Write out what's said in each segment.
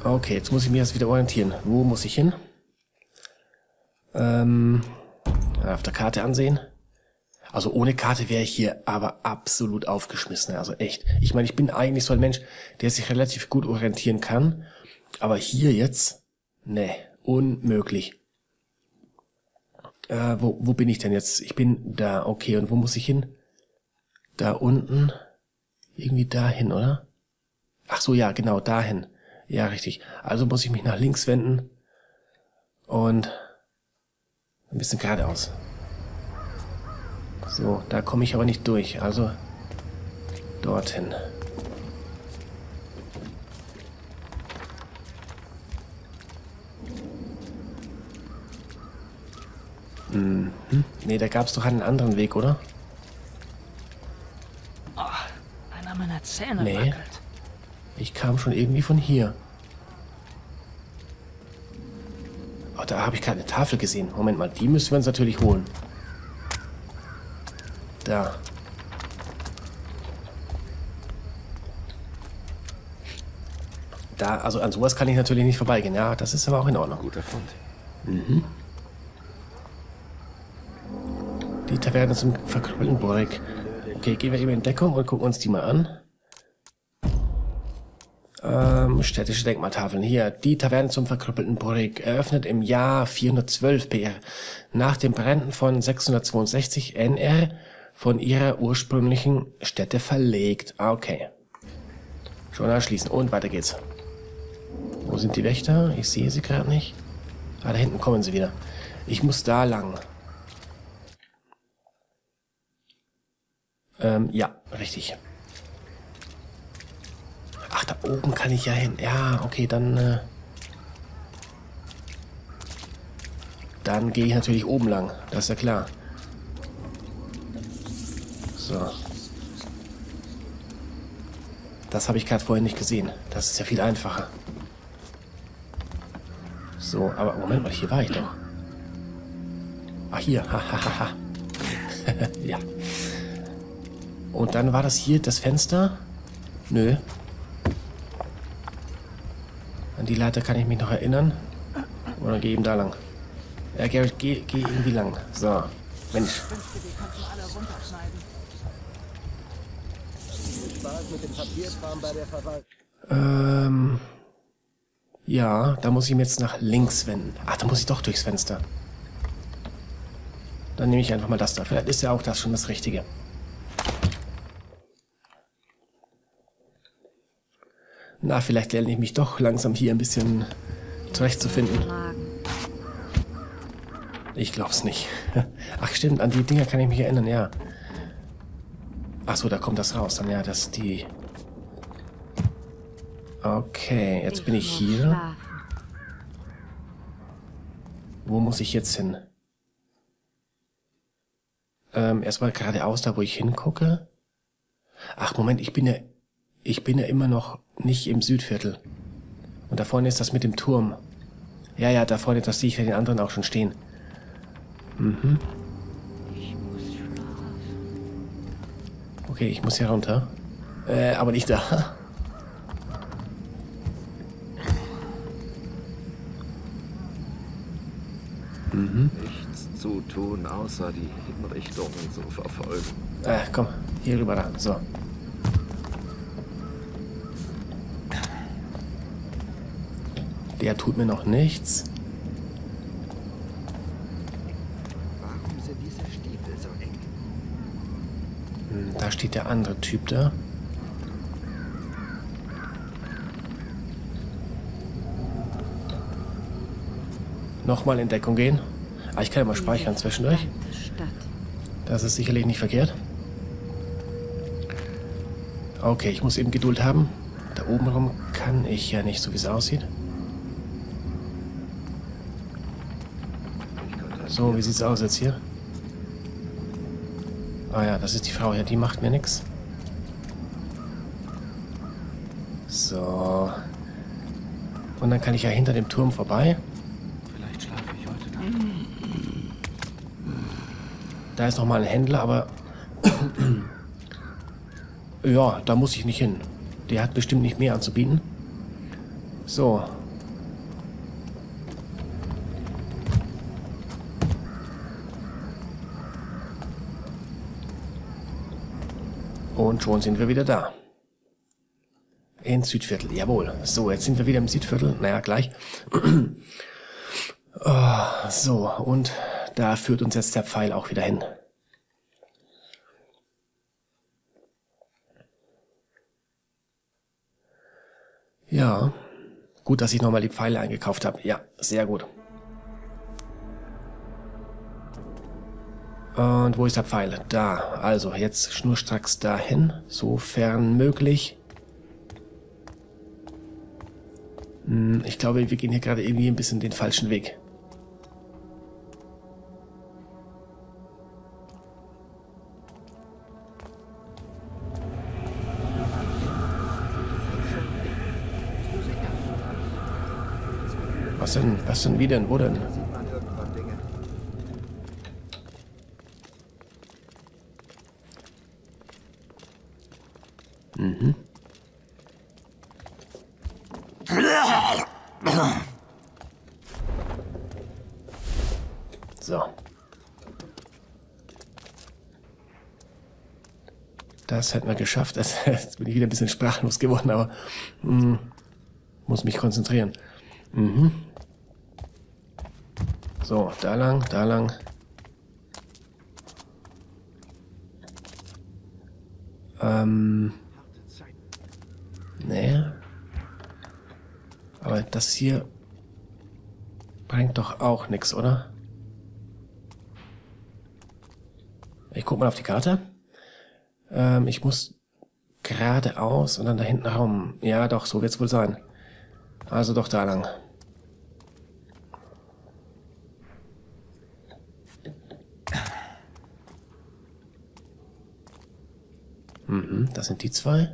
Okay, jetzt muss ich mich erst wieder orientieren. Wo muss ich hin? Auf der Karte ansehen. Also ohne Karte wäre ich hier aber absolut aufgeschmissen. Also echt. Ich meine, ich bin eigentlich so ein Mensch, der sich relativ gut orientieren kann. Aber hier jetzt? Nee, unmöglich. Wo bin ich denn jetzt? Ich bin da. Okay, und wo muss ich hin? Da unten. Irgendwie dahin, oder? Ach so, ja, genau, dahin. Ja, richtig. Also muss ich mich nach links wenden. Und ein bisschen geradeaus. So, da komme ich aber nicht durch. Also dorthin. Mhm. Nee, da gab es doch einen anderen Weg, oder? Oh, einer meiner Zähne Nee. wackelt. Ich kam schon irgendwie von hier. Oh, da habe ich gerade eine Tafel gesehen. Moment mal, die müssen wir uns natürlich holen. Da. Da, also an sowas kann ich natürlich nicht vorbeigehen. Ja, das ist aber auch in Ordnung. Guter Fund. Mhm. Die Taverne zum verkrüppelten Burg. Okay, gehen wir eben in Deckung und gucken uns die mal an. Städtische Denkmaltafeln. Hier, die Taverne zum verkrüppelten Burg. Eröffnet im Jahr 412 BR. Nach den Bränden von 662 NR von ihrer ursprünglichen Stätte verlegt. Okay. Schon erschließen. Und weiter geht's. Wo sind die Wächter? Ich sehe sie gerade nicht. Ah, da hinten kommen sie wieder. Ich muss da lang. Ja, richtig. Ach, da oben kann ich ja hin. Ja, okay, dann gehe ich natürlich oben lang. Das ist ja klar. So. Das habe ich gerade vorhin nicht gesehen. Das ist ja viel einfacher. So, aber Moment mal, hier war ich doch. Ach, hier. Hahaha. Ja. Und dann war das hier das Fenster? Nö. An die Leiter kann ich mich noch erinnern. Oder geh eben da lang. Ja, Garrett, geh irgendwie lang. So. Mensch. Ja, da muss ich mich jetzt nach links wenden. Ach, da muss ich doch durchs Fenster. Dann nehme ich einfach mal das da. Vielleicht ist ja auch das schon das Richtige. Na, vielleicht lerne ich mich doch langsam hier ein bisschen zurechtzufinden. Ich glaub's nicht. Ach stimmt, an die Dinger kann ich mich erinnern, ja. Ach so, da kommt das raus. Dann ja, das die... Okay, jetzt bin ich hier. Wo muss ich jetzt hin? Erstmal geradeaus, da wo ich hingucke. Ach Moment, ich bin ja immer noch nicht im Südviertel. Und da vorne ist das mit dem Turm. Ja, da vorne, das sehe ich ja den anderen auch schon stehen. Mhm. Okay, ich muss hier runter. Aber nicht da. Mhm. Nichts zu tun, außer die Hinrichtungen zu verfolgen. Komm, hier rüber da. So. Der tut mir noch nichts. Warum sind diese Stiefel so eng? Da steht der andere Typ da. Nochmal in Deckung gehen. Ah, ich kann ja mal speichern zwischendurch. Das ist sicherlich nicht verkehrt. Okay, ich muss eben Geduld haben. Da oben rum kann ich ja nicht, so wie es aussieht. So, wie sieht's aus jetzt hier? Ah ja, das ist die Frau hier, die macht mir nichts. So. Und dann kann ich ja hinter dem Turm vorbei. Vielleicht schlafe ich heute Nacht. Da ist nochmal ein Händler, aber... ja, da muss ich nicht hin. Der hat bestimmt nicht mehr anzubieten. So. Und schon sind wir wieder da. Ins Südviertel, jawohl. So, jetzt sind wir wieder im Südviertel. Naja, gleich. Oh, so, und da führt uns jetzt der Pfeil auch wieder hin. Ja, gut, dass ich nochmal die Pfeile eingekauft habe. Ja, sehr gut. Und wo ist der Pfeil? Da. Also, jetzt schnurstracks dahin, sofern möglich. Ich glaube, wir gehen hier gerade irgendwie ein bisschen den falschen Weg. Was denn? Was denn? Wie denn? Wo denn? Mhm. So. Das hätten wir geschafft. Jetzt bin ich wieder ein bisschen sprachlos geworden, aber muss mich konzentrieren. Mhm. So, da lang, da lang. Nee. Aber das hier bringt doch auch nichts, oder? Ich guck mal auf die Karte. Ich muss geradeaus und dann da hinten rum. Ja, doch, so wird's wohl sein. Also doch da lang. Das sind die zwei.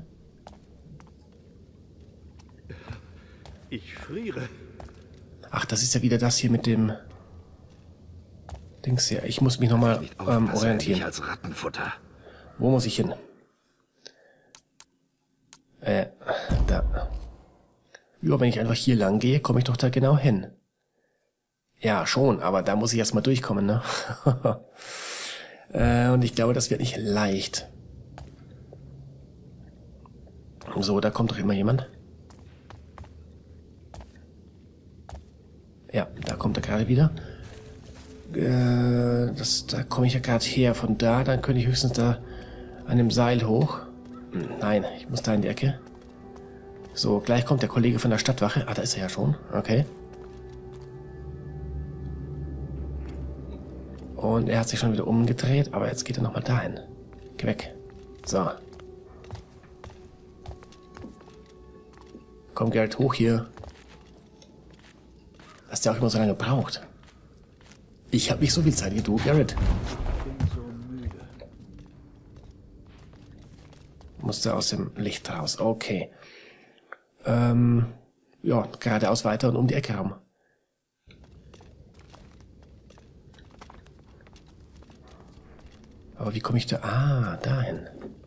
Ich friere. Ach, das ist ja wieder das hier mit dem Dings hier. Ich muss mich nochmal orientieren. Als Rattenfutter. Wo muss ich hin? Da. Ja, wenn ich einfach hier lang gehe, komme ich doch da genau hin. Ja, schon, aber da muss ich erstmal durchkommen, ne? Und ich glaube, das wird nicht leicht. So, da kommt doch immer jemand. Ja, da kommt er gerade wieder. Da komme ich ja gerade her. Von da, dann könnte ich höchstens da an dem Seil hoch. Nein, ich muss da in die Ecke. So, gleich kommt der Kollege von der Stadtwache. Ah, da ist er ja schon. Okay. Und er hat sich schon wieder umgedreht, aber jetzt geht er nochmal dahin. Geh weg. So. Komm, Gerrit, hoch hier. Dass der auch immer so lange braucht. Ich habe nicht so viel Zeit wie du, Gerrit. Ich bin so müde. Musste aus dem Licht raus. Okay. Ja, geradeaus weiter und um die Ecke rum. Aber wie komme ich da? Ah, dahin.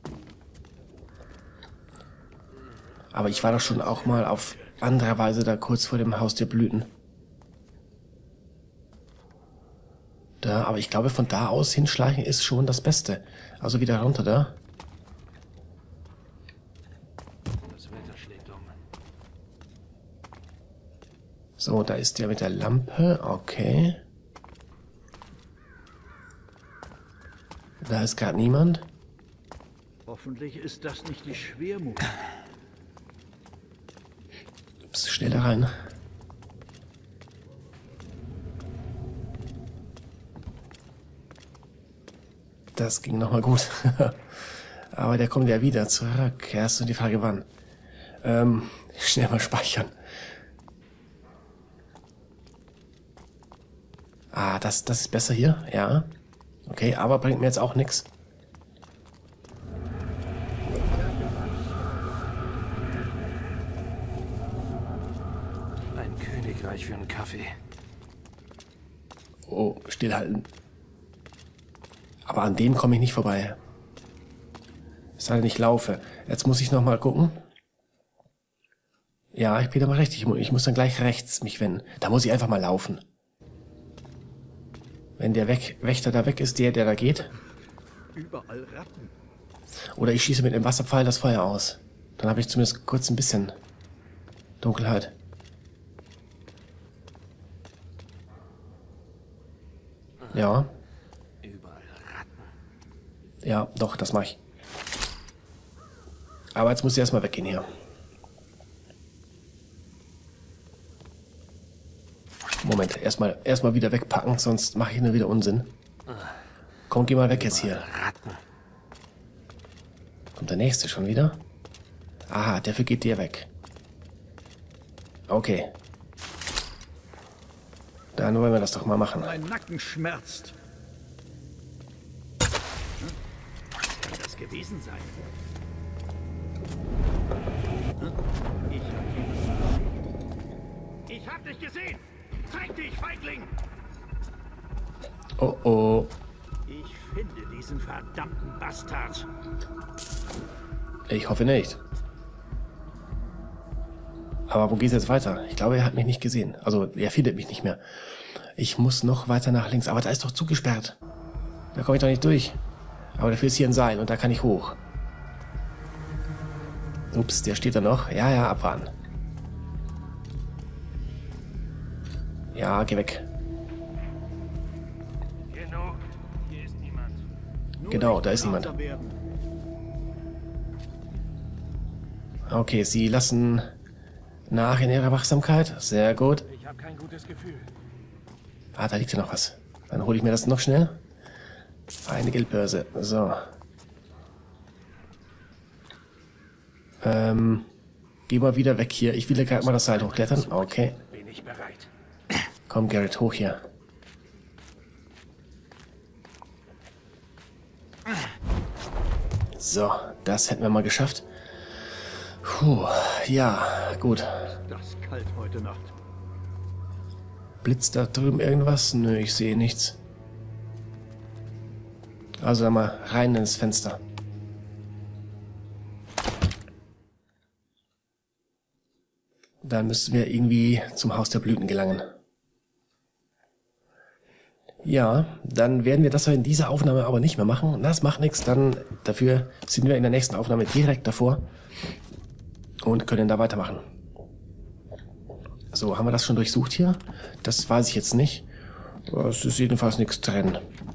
Aber ich war doch schon auch mal auf andere Weise da kurz vor dem Haus der Blüten. Da, aber ich glaube, von da aus hinschleichen ist schon das Beste. Also wieder runter da. Das Wetter schlägt um. So, da ist der mit der Lampe. Okay. Da ist gerade niemand. Hoffentlich ist das nicht die Schwermut. Ups, schneller rein. Das ging nochmal gut. Aber der kommt ja wieder zurück. Erst und die Frage wann. Schnell mal speichern. Ah, das ist besser hier. Ja. Okay, aber bringt mir jetzt auch nichts. Ein Königreich für einen Kaffee. Oh, stillhalten. Aber an dem komme ich nicht vorbei. Es sei denn, ich laufe. Jetzt muss ich nochmal gucken. Ja, ich bin aber richtig. Ich muss dann gleich rechts mich wenden. Da muss ich einfach mal laufen. Wenn der Wächter da weg ist, der da geht. Überall Ratten. Oder ich schieße mit dem Wasserpfeil das Feuer aus. Dann habe ich zumindest kurz ein bisschen Dunkelheit. Ja. Überall Ratten. Ja, doch, das mache ich. Aber jetzt muss ich erstmal weggehen hier. Moment, erstmal wieder wegpacken, sonst mache ich nur wieder Unsinn. Komm, geh mal weg jetzt hier. Ratten. Kommt der nächste schon wieder? Aha, dafür geht der weg. Okay. Dann wollen wir das doch mal machen. Mein Nacken schmerzt. Was kann das gewesen sein? Ich hab dich gesehen! Zeig dich, Feigling! Oh oh. Ich finde diesen verdammten Bastard. Ich hoffe nicht. Aber wo geht's jetzt weiter? Ich glaube, er hat mich nicht gesehen. Also, er findet mich nicht mehr. Ich muss noch weiter nach links. Aber da ist doch zugesperrt. Da komme ich doch nicht durch. Aber dafür ist hier ein Seil und da kann ich hoch. Ups, der steht da noch. Ja, ja, abfahren. Ja, geh weg. Genug. Hier ist niemand. Genau, da ist niemand. Okay, sie lassen nach in ihrer Wachsamkeit. Sehr gut. Ich habe kein gutes Gefühl. Ah, da liegt ja noch was. Dann hole ich mir das noch schnell. Eine Geldbörse. So. Geh mal wieder weg hier. Ich will ja gerade mal das Seil hochklettern. Okay. Bin ich bereit. Komm, Garrett, hoch hier. So, das hätten wir mal geschafft. Puh, ja, gut. Das ist kalt heute Nacht. Blitzt da drüben irgendwas? Nö, ich sehe nichts. Also dann mal rein ins Fenster. Dann müssten wir irgendwie zum Haus der Blüten gelangen. Ja, dann werden wir das in dieser Aufnahme aber nicht mehr machen. Das macht nichts, dann dafür sind wir in der nächsten Aufnahme direkt davor und können da weitermachen. So, haben wir das schon durchsucht hier? Das weiß ich jetzt nicht. Es ist jedenfalls nichts drin.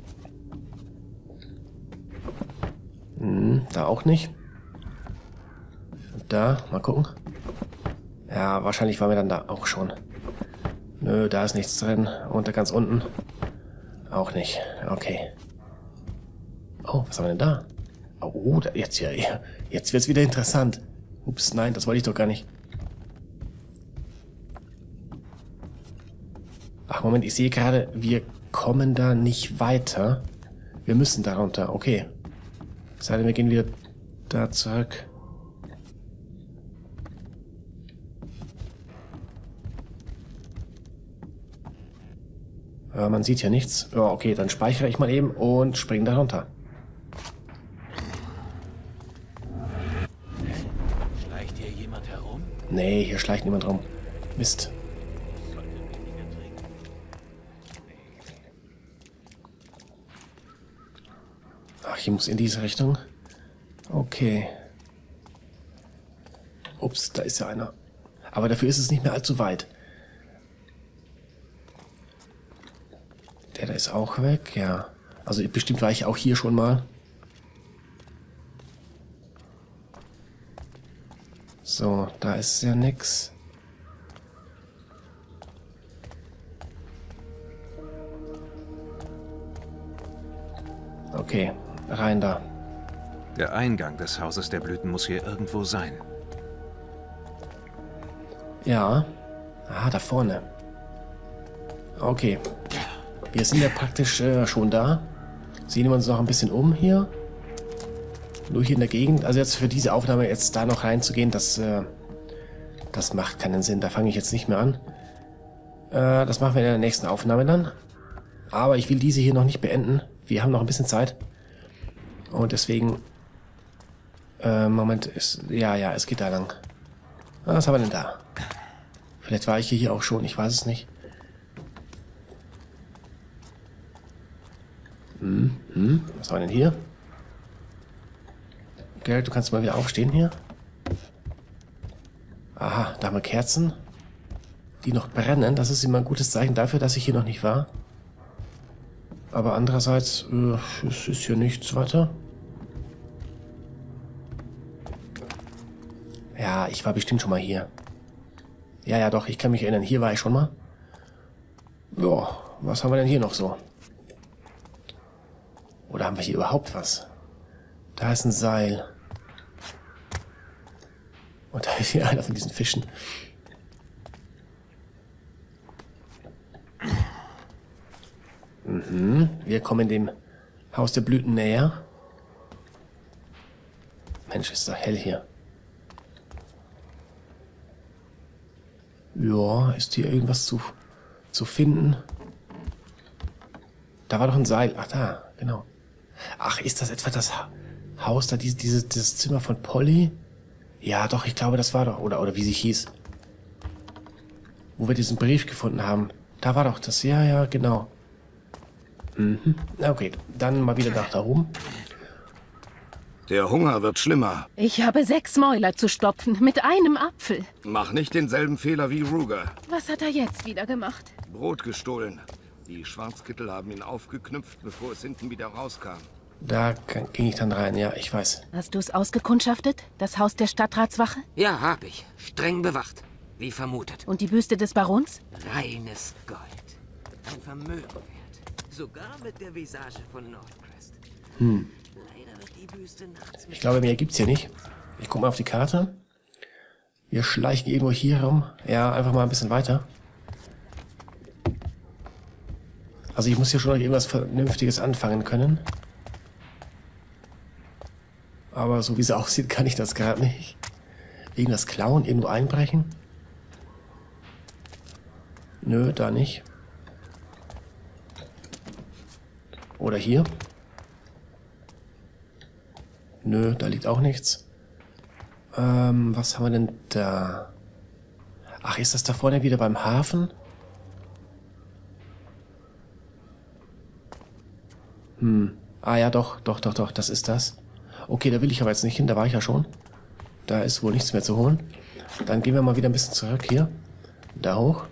Da auch nicht. Und da, mal gucken. Ja, wahrscheinlich waren wir dann da auch schon. Nö, da ist nichts drin. Und da ganz unten auch nicht. Okay. Oh, was haben wir denn da? Oh, jetzt wird's wieder interessant. Ups, nein, das wollte ich doch gar nicht. Ach, Moment, ich sehe gerade, wir kommen da nicht weiter. Wir müssen da runter, okay. Das heißt, wir gehen wieder da zurück. Man sieht ja nichts. Ja, okay, dann speichere ich mal eben und springe da runter. Schleicht hier jemand herum? Nee, hier schleicht niemand rum. Mist. Ach, ich muss in diese Richtung. Okay. Ups, da ist ja einer. Aber dafür ist es nicht mehr allzu weit. Der da ist auch weg, ja. Also bestimmt war ich auch hier schon mal. So, da ist ja nix. Okay, rein da. Der Eingang des Hauses der Blüten muss hier irgendwo sein. Ja. Ah, da vorne. Okay. Wir sind ja praktisch schon da. Sehen wir uns noch ein bisschen um hier. Nur hier in der Gegend. Also jetzt für diese Aufnahme jetzt da noch reinzugehen, das macht keinen Sinn. Da fange ich jetzt nicht mehr an. Das machen wir in der nächsten Aufnahme dann. Aber ich will diese hier noch nicht beenden. Wir haben noch ein bisschen Zeit. Und deswegen... Moment, ja, es geht da lang. Was haben wir denn da? Vielleicht war ich hier auch schon, ich weiß es nicht. Was haben wir denn hier? Geralt, du kannst mal wieder aufstehen hier. Aha, da haben wir Kerzen, die noch brennen. Das ist immer ein gutes Zeichen dafür, dass ich hier noch nicht war. Aber andererseits, es ist hier nichts weiter. Ja, ich war bestimmt schon mal hier. Ja, doch, ich kann mich erinnern. Hier war ich schon mal. Ja, was haben wir denn hier noch so? Oder haben wir hier überhaupt was? Da ist ein Seil. Und da ist hier einer von diesen Fischen. Wir kommen dem Haus der Blüten näher. Mensch, ist da hell hier. Ja, ist hier irgendwas zu finden? Da war doch ein Seil. Ach, da, genau. Ach, ist das etwa das Haus da, dieses Zimmer von Polly? Ja, doch, ich glaube, das war doch, oder wie sie hieß. Wo wir diesen Brief gefunden haben. Da war doch das, ja, genau. Okay, dann mal wieder nach da oben. Der Hunger wird schlimmer. Ich habe 6 Mäuler zu stopfen, mit einem Apfel. Mach nicht denselben Fehler wie Ruger. Was hat er jetzt wieder gemacht? Brot gestohlen. Die Schwarzkittel haben ihn aufgeknüpft, bevor es hinten wieder rauskam. Da ging ich dann rein, ja, ich weiß. Hast du es ausgekundschaftet? Das Haus der Stadtratswache? Ja, hab ich. Streng bewacht. Wie vermutet. Und die Büste des Barons? Reines Gold. Ein Vermögen wert. Sogar mit der Visage von Northcrest. Leider wird die Büste nachts... Ich glaube, mehr gibt's hier nicht. Ich guck mal auf die Karte. Wir schleichen irgendwo hier rum. Ja, einfach mal ein bisschen weiter. Also ich muss hier schon noch irgendwas Vernünftiges anfangen können. Aber so wie es aussieht, kann ich das gerade nicht. Irgendwas klauen, irgendwo einbrechen? Nö, da nicht. Oder hier? Nö, da liegt auch nichts. Was haben wir denn da? Ach, ist das da vorne wieder beim Hafen? Ah ja, doch, das ist das. Okay, da will ich aber jetzt nicht hin, da war ich ja schon. Da ist wohl nichts mehr zu holen. Dann gehen wir mal wieder ein bisschen zurück hier. Da hoch.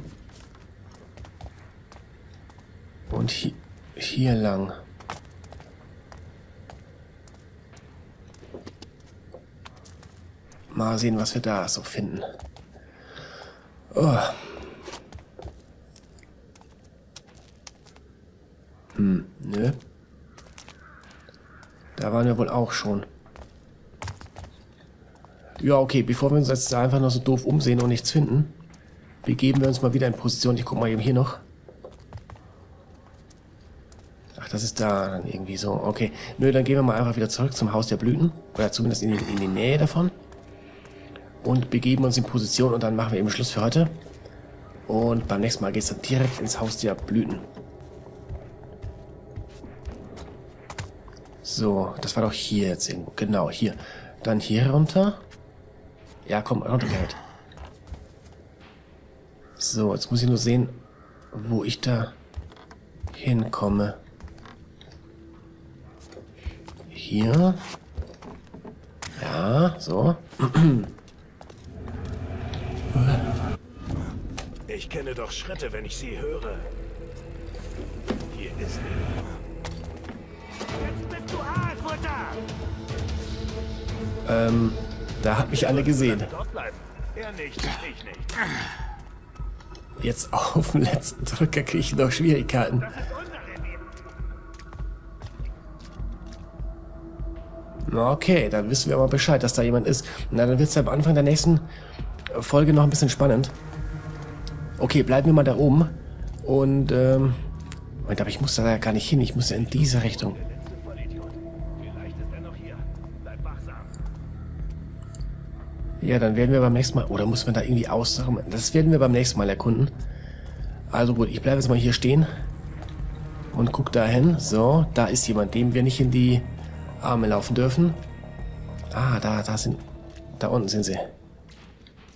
Und hier lang. Mal sehen, was wir da so finden. Oh. Nö. Da waren wir wohl auch schon. Ja, okay, bevor wir uns jetzt einfach nur so doof umsehen und nichts finden, begeben wir uns mal wieder in Position. Ich guck mal eben hier noch. Ach, das ist da dann irgendwie so. Okay, nö, dann gehen wir mal einfach wieder zurück zum Haus der Blüten. Oder zumindest in die Nähe davon. Und begeben uns in Position und dann machen wir eben Schluss für heute. Und beim nächsten Mal geht es dann direkt ins Haus der Blüten. So, das war doch hier jetzt irgendwo. Genau, hier. Dann hier runter. Ja, komm, runter, Geralt. So, jetzt muss ich nur sehen, wo ich da hinkomme. Hier. Ja, so. Ich kenne doch Schritte, wenn ich sie höre. Hier ist er. Jetzt bist du Haarfutter! Da hat mich alle gesehen. Dort bleiben. Er nicht, ich nicht. Jetzt auf den letzten Drücker kriege ich noch Schwierigkeiten. Das ist unser Revier. Okay, dann wissen wir aber Bescheid, dass da jemand ist. Na, dann wird es ja am Anfang der nächsten Folge noch ein bisschen spannend. Okay, bleiben wir mal da oben. Und, Moment, aber ich muss da ja gar nicht hin. Ich muss ja in diese Richtung. Vielleicht ist er noch hier. Bleib wachsam. Ja, dann werden wir beim nächsten Mal... Oder muss man da irgendwie aussagen? Das werden wir beim nächsten Mal erkunden. Also gut, ich bleibe jetzt mal hier stehen. Und guck da hin. So, da ist jemand, dem wir nicht in die Arme laufen dürfen. Ah, da unten sind sie.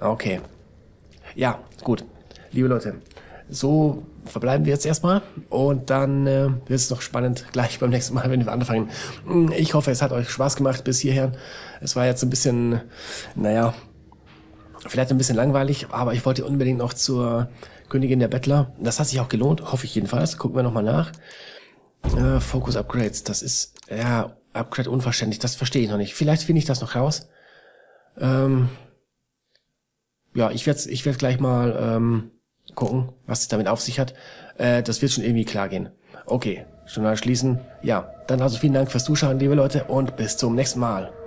Okay. Ja, gut. Liebe Leute, so verbleiben wir jetzt erstmal und dann wird es noch spannend gleich beim nächsten Mal, wenn wir anfangen. Ich hoffe, es hat euch Spaß gemacht bis hierher. Es war jetzt ein bisschen, naja, vielleicht ein bisschen langweilig, aber ich wollte unbedingt noch zur Königin der Bettler. Das hat sich auch gelohnt, hoffe ich jedenfalls. Gucken wir nochmal nach. Focus Upgrades, das ist, ja, Upgrade unverständlich, das verstehe ich noch nicht. Vielleicht finde ich das noch raus. Ja, ich werd gleich mal gucken, was es damit auf sich hat. Das wird schon irgendwie klar gehen. Okay, Journal schließen. Ja, dann also vielen Dank fürs Zuschauen, liebe Leute, und bis zum nächsten Mal.